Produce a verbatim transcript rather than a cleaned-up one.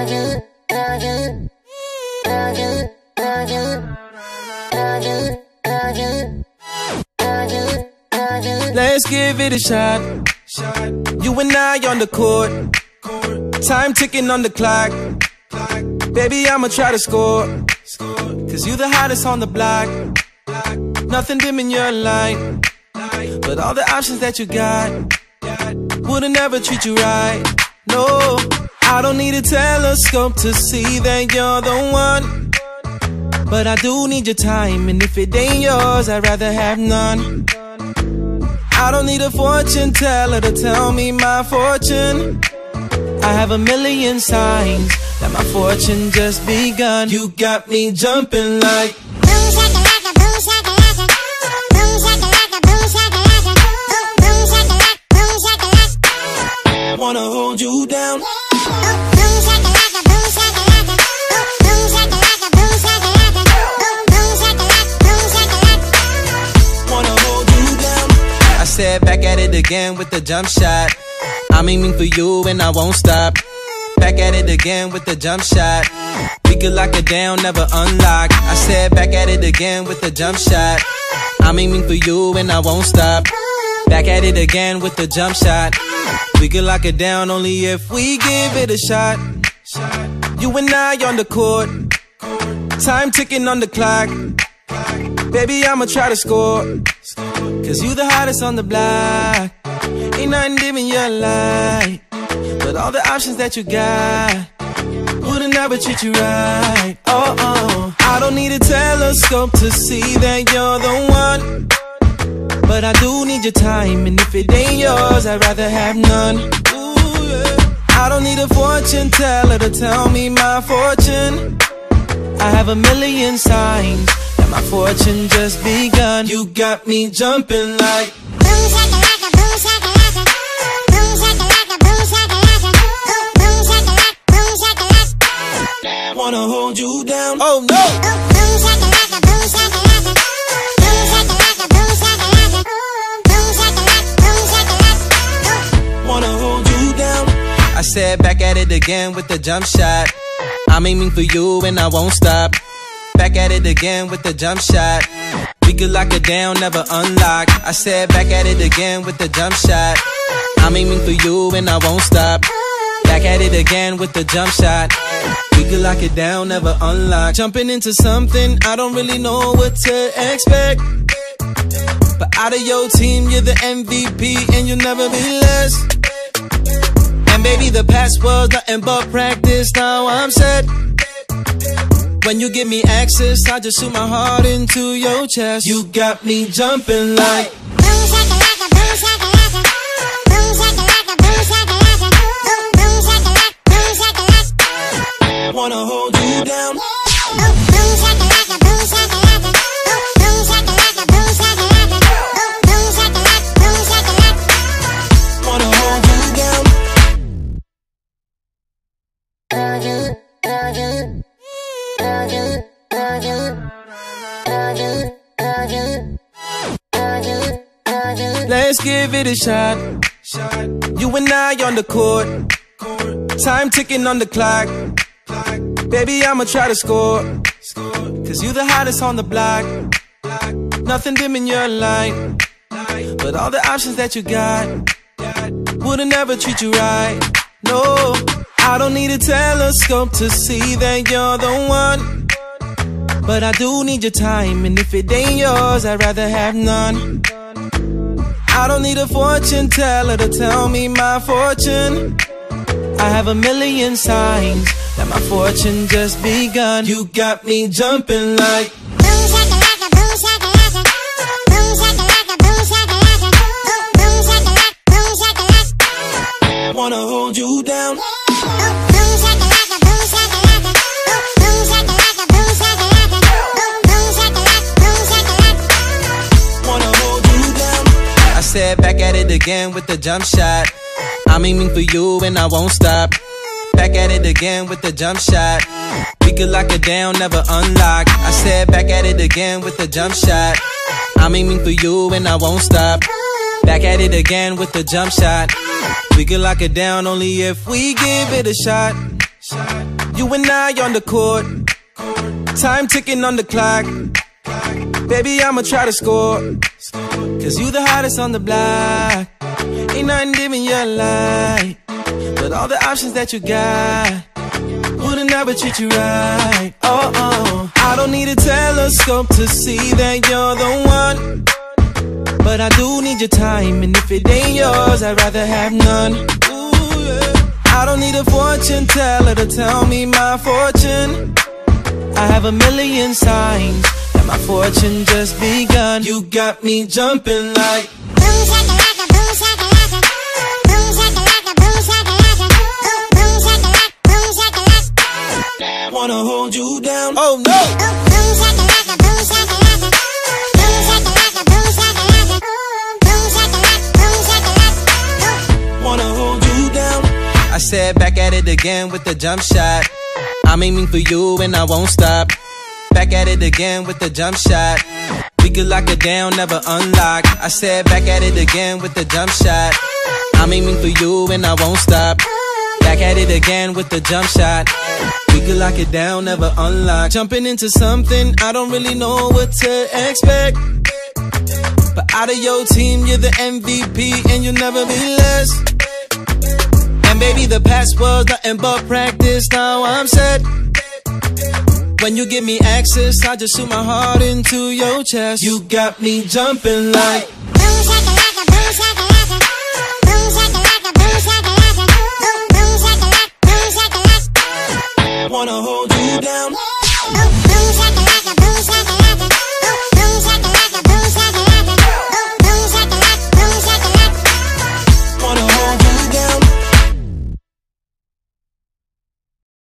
Let's give it a shot. You and I on the court, time ticking on the clock. Baby, I'ma try to score, cause you the hottest on the block. Nothing dim in your light, but all the options that you got wouldn't ever treat you right. No, I don't need a telescope to see that you're the one, but I do need your time, and if it ain't yours, I'd rather have none. I don't need a fortune teller to tell me my fortune. I have a million signs that my fortune just begun. You got me jumping like boom shakalaka, boom shakalaka, boom shakalaka, boom shakalaka, boom shakalaka, boom shakalaka. Wanna hold you down. Boom shakalaka, boom shakalaka, boom shakalaka, boom shakalaka, boom shakalaka, boom shakalaka. Wanna hold you down. I said back at it again with the jump shot. I'm aiming for you and I won't stop. Back at it again with the jump shot. We could lock it down, never unlock. I said back at it again with the jump shot. I'm aiming for you and I won't stop. Back at it again with the jump shot. We could lock it down only if we give it a shot. You and I on the court, time ticking on the clock. Baby, I'ma try to score, cause you the hottest on the block. Ain't nothing dim in your light, but all the options that you got wouldn't ever treat you right. Oh, oh, I don't need a telescope to see that you're the one, but I do need your time, and if it ain't yours, I'd rather have none. Ooh, yeah. I don't need a fortune teller to tell me my fortune. I have a million signs that my fortune just begun. You got me jumping like boom shakalaka, boom shakalaka, boom shakalaka, boom shakalaka, boom shakalaka, boom shakalaka. Wanna hold you down. Oh no. Boom shakalaka, boom shakalaka, boom shakalaka, boom shakalaka, boom shakalaka, boom shakalaka. Wanna hold you down. I said back at it again with the jump shot. I'm aiming for you and I won't stop. Back at it again with the jump shot. We could lock it down, never unlock. I said back at it again with the jump shot. I'm aiming for you and I won't stop. Back at it again with the jump shot. We could lock it down, never unlock. Jumping into something, I don't really know what to expect, but out of your team, you're the M V P and you'll never be less. And baby, the past was nothing but practice, now I'm set. When you give me access, I just shoot my heart into your chest. You got me jumping like boom shakalaka, boom shakalaka, boom shakalaka, boom shakalaka, boom shakalaka, boom shakalaka. Wanna hold you down. Boom shakalaka, boom shakalaka, boom shakalaka, boom shakalaka, boom shakalaka, boom shakalaka. Wanna hold you down. Let's give it a shot. You and I on the court, time ticking on the clock. Baby, I'ma try to score, cause you the hottest on the block. Nothing dim in your light, but all the options that you got wouldn't ever treat you right. No, I don't need a telescope to see that you're the one, but I do need your time, and if it ain't yours, I'd rather have none. I don't need a fortune teller to tell me my fortune. I have a million signs that my fortune just begun. You got me jumping like boom shakalaka, boom shakalaka, boom shakalaka, boom shakalaka, boom shakalaka, boom shakalaka. Wanna hold you down. Boom shakalaka, boom shakalaka, boom shakalaka, boom shakalaka, boom shakalaka, boom shakalaka. Wanna hold you down. I said back at it again with the jump shot. I'm aiming for you and I won't stop. Back at it again with the jump shot. We could lock it down, never unlock. I said back at it again with the jump shot. I'm aiming for you and I won't stop. Back at it again with the jump shot. We could lock it down only if we give it a shot. You and I on the court, time ticking on the clock. Baby, I'ma try to score, cause you the hottest on the block. Ain't nothing dimming your light, but all the options that you got wouldn't ever treat you right. Oh, oh. I don't need a telescope to see that you're the one, but I do need your time, and if it ain't yours, I'd rather have none. Ooh, yeah. I don't need a fortune teller to tell me my fortune. I have a million signs that my fortune just begun. You got me jumping like boom shakalaka, boom shakalaka, boom shakalaka, boom shakalaka, boom shakalaka, boom shakalaka. Wanna hold you down? Oh no! Boom shakalaka, boom shakalaka, boom shakalaka, boom shakalaka, boom shakalaka, boom shakalaka. Wanna hold you down? I said back at it again with the jump shot. I'm aiming for you and I won't stop. Back at it again with the jump shot. We could lock it down, never unlock. I said back at it again with the jump shot. I'm aiming for you and I won't stop. Back at it again with the jump shot. We could lock it down, never unlock. Jumping into something, I don't really know what to expect. But out of your team, you're the M V P and you'll never be less. And baby, the past was nothing but practice, now I'm set. When you give me access, I just shoot my heart into your chest. You got me jumping like boom shakalaka, boom shakalaka, boom shakalaka, boom shakalaka, boom shakalaka, boom shakalaka. Wanna hold you down? Boom shakalaka.